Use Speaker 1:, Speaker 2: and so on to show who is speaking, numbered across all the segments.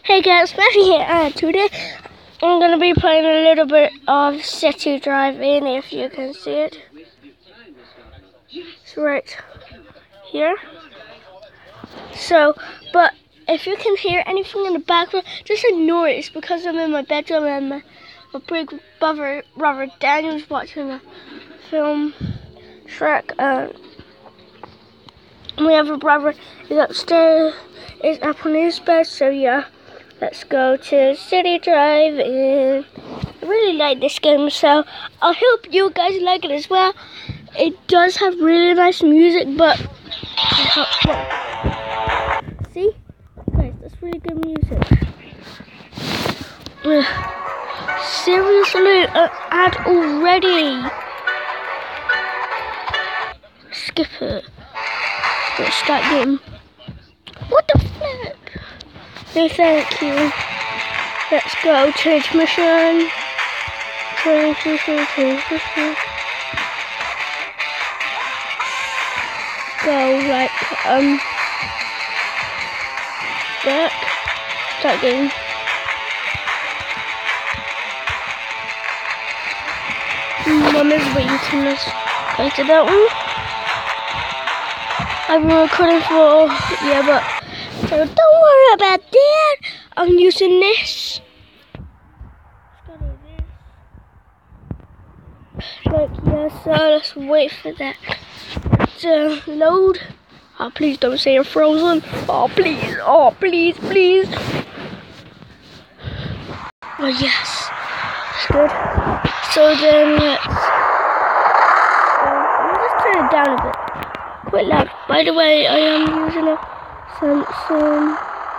Speaker 1: Hey guys, Matthew here, and today I'm going to be playing a little bit of City Drive-In, if you can see it. It's right here. So, but if you can hear anything in the background, just ignore it. It's because I'm in my bedroom and my big brother, Robert Daniel's watching a film, Shrek. My other brother is upstairs, is up on his bed, so yeah. Let's go to City Drive-In. I really like this game, so I hope you guys like it as well. It does have really nice music, but see, guys, that's really good music. Seriously, an ad already. Skip it. Let's start game. What the flip? No, thank you. Let's go. Change mission. Change mission. Go like back. Start game. Mom is waiting us. Go to that one. I've been recording for but. So don't worry about that. I'm using this. Like so let's wait for that to load. Oh, please don't say you're frozen. Oh please, please. Oh yes, it's good. So then I'm just turn it down a bit. Quite loud. By the way, I am using a Samsung.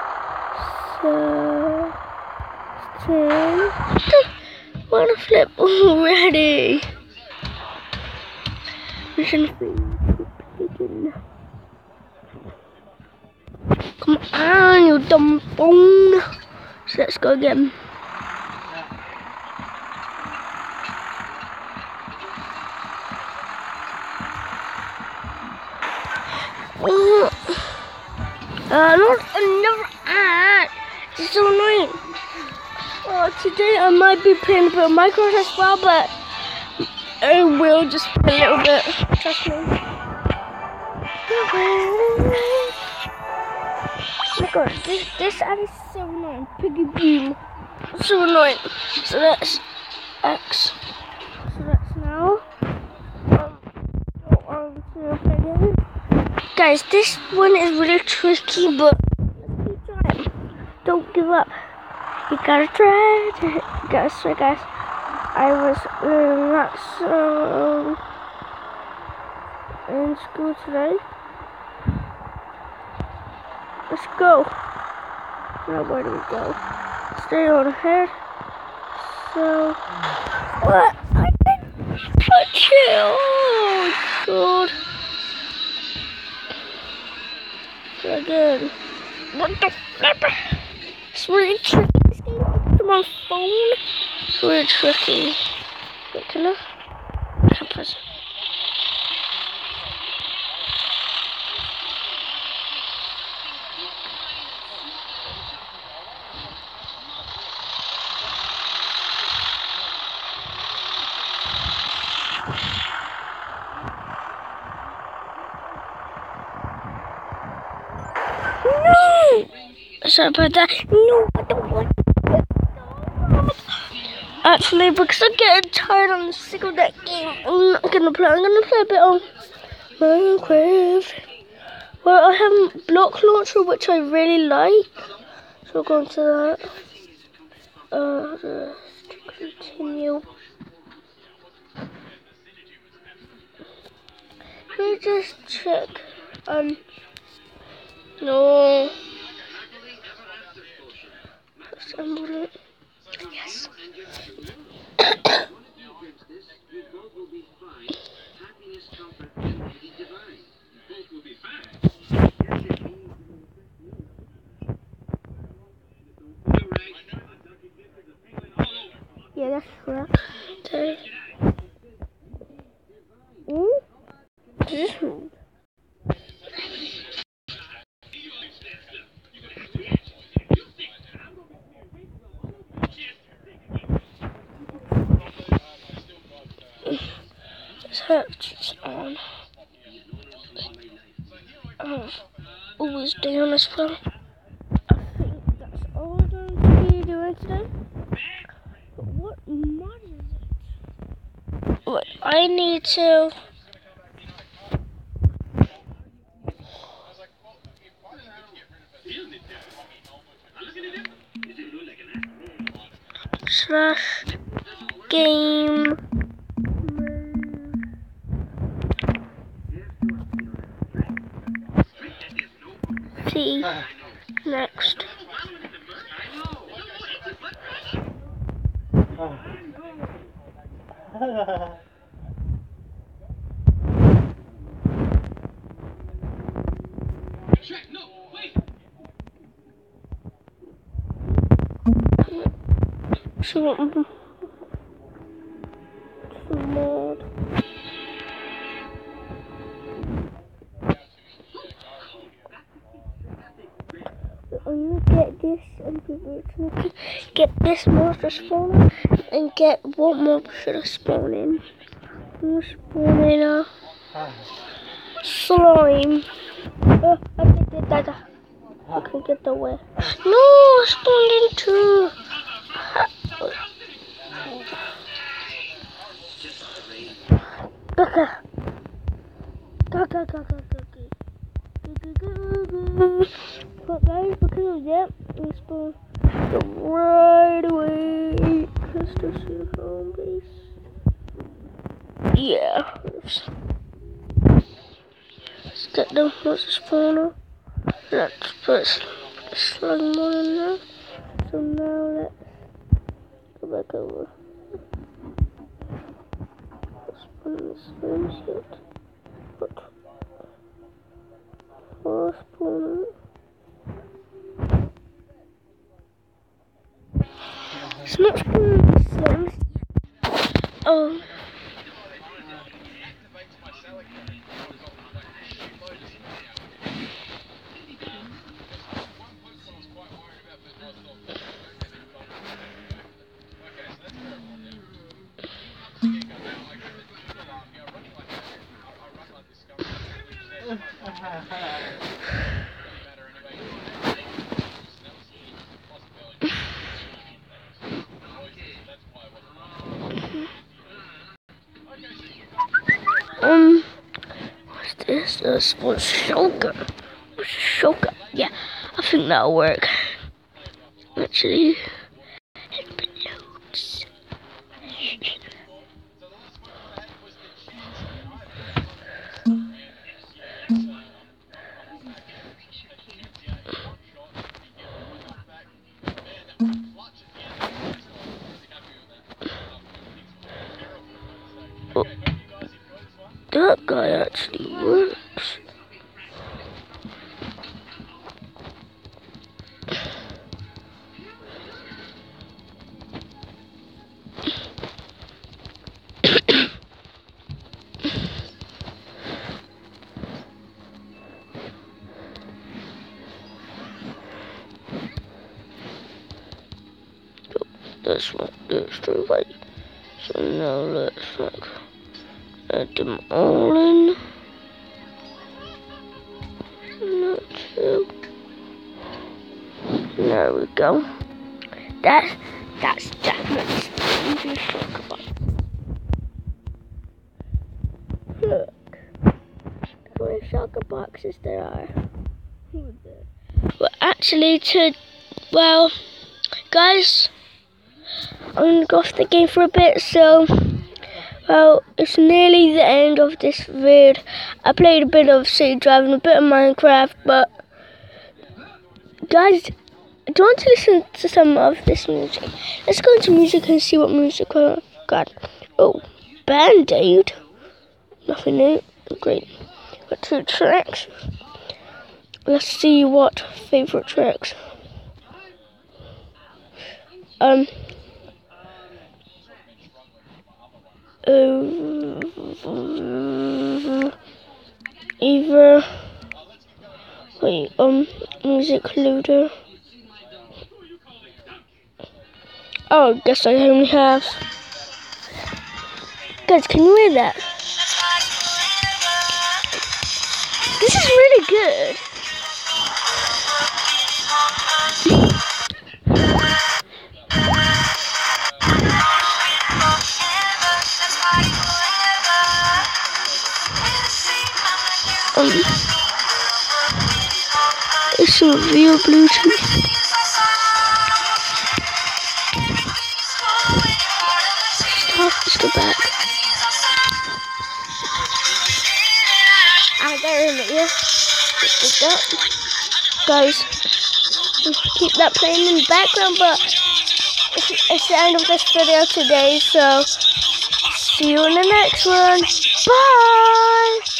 Speaker 1: What a flip already. Mission 3. Come on, you dumb phone. So let's go again. Not another ad. It's so annoying. Today I might be playing a bit of Minecraft as well, but I will just play a little bit. Trust me. Oh my god, this ad is so annoying. Piggy Beam. So annoying. So that's X. So that's now. Guys, this one is really tricky, but let's keep trying. Don't give up. You gotta try to hit. Guys, I was not so in school today. Let's go. Now where do we go? Stay on ahead. So what? I didn't touch it. Oh god. Again. What the flip? It's really tricky. This game from my phone. It's really tricky. Wait, can I press it? No! Sorry about that. No, I don't want to. Actually, because I'm getting tired, I'm sick of that game. I'm not gonna play. I'm gonna play a bit of Minecraft. Well, I have a block launcher, which I really like. So we'll go into that. Just continue. Let me just check. No. Assemble it. Yes. Yeah, that's correct. This one. always down as well. I think that's all I'm going to be doing today. But what mod is it? Look, I need to... slash game see next. So mod. I'm gonna get this and get this monster spawner and get what mob should I spawn in? I'm gonna spawn in a slime. Oh, I can get that. I can get the way. No, I spawned in two. Gaga. Gaga, gaga, gaga. But guys, because of that, we spawned right away. Just to see the home base. Yeah. Let's get the monster spawner. Let's put a slug mod in there. So now let's go back over. Let's put in the slime shield. But for spawner. It's not spawning the slimes. Oh. What's this? This was Shulker. Shulker. Yeah, I think that'll work. Actually, it loads. Oh, that guy actually works. That's not this too right. So now let's like add them all in. Not two. There we go. That's Jackman's easy shulker box. Look, how many shulker boxes there are. Well, actually, guys, I'm gonna go off the game for a bit. So, well, it's nearly the end of this vid. I played a bit of City Drive, a bit of Minecraft, but guys, I don't want to listen to some of this music. Let's go into music and see what music I've got. Oh, Band-Aid. Nothing new. Great. Got 2 tracks. Let's see what favorite tracks. Either music loader. Oh, I guess I only have. Guys, can you hear that? This is really good. some real Bluetooth. Stop, let's go back. I got it here. Guys, keep that playing in the background, but it's the end of this video today, so see you in the next one. Bye!